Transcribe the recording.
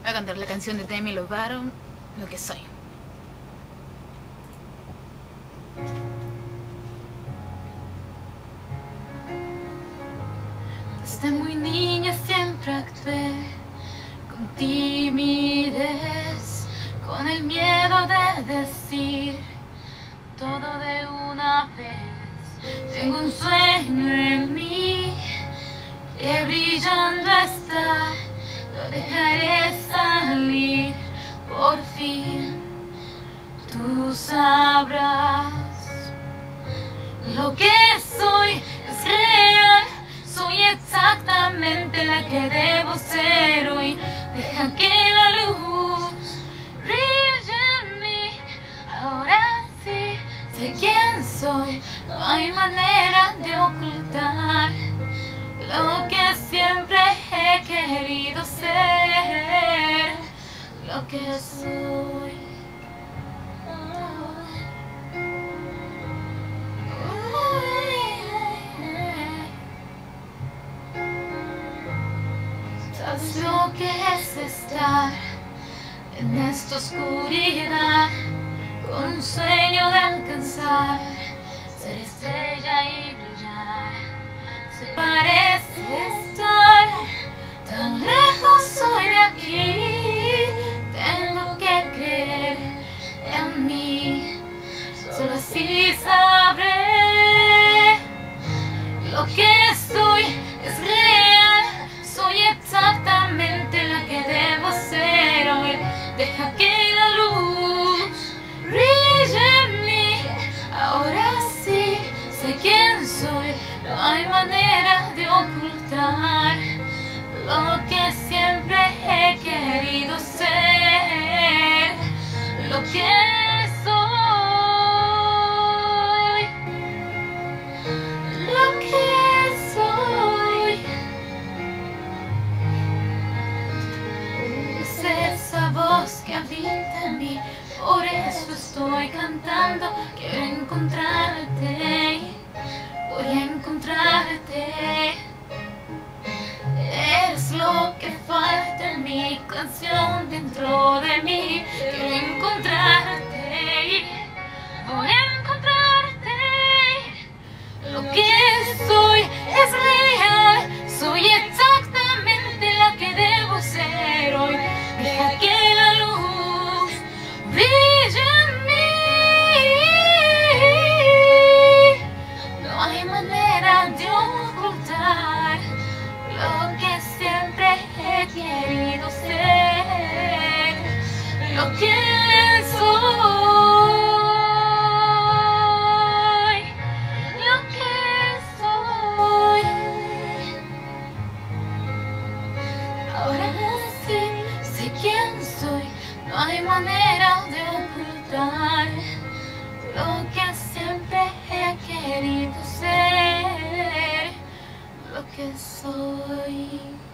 Voy a cantar la canción de Demi Lovato, Lo que soy. Desde muy niña siempre actué con timidez, con el miedo de decir todo de una vez. Tengo un sueño en mí que brillando está, lo dejaré salir por fin. Tú sabrás lo que soy, es real, soy exactamente la que debo ser hoy. Deja que la luz brille en mí, ahora sí sé quién soy. No hay manera de ocultar lo que siempre he querido ser, lo que soy. ¿Sabes lo que es estar en esta oscuridad con un sueño de alcanzar, ser estrella y brillar? Se parece estar tan lejos hoy de aquí. Tengo que creer en mí, solo así sabré lo que soy, es real, soy exactamente la que debo ser hoy. Deja que la luz brille en mí, ahora sí sé quién soy. No hay manera de ocultar lo que siempre he querido ser, lo que soy, lo que soy. Es esa voz que habita en mí, por eso estoy cantando. Quiero encontrarte, voy a encontrarte. Eres lo que falta en mi canción dentro de mí. Quiero encontrarte, voy a encontrarte. Lo que soy es real, soy exactamente la que debo ser hoy. Deja que la luz brille en mí. No hay manera de ocultar lo que siempre he querido ser, lo que soy, lo que soy. Ahora sí sé quién soy, no hay manera de ocultar lo que siempre he querido ser, lo que soy.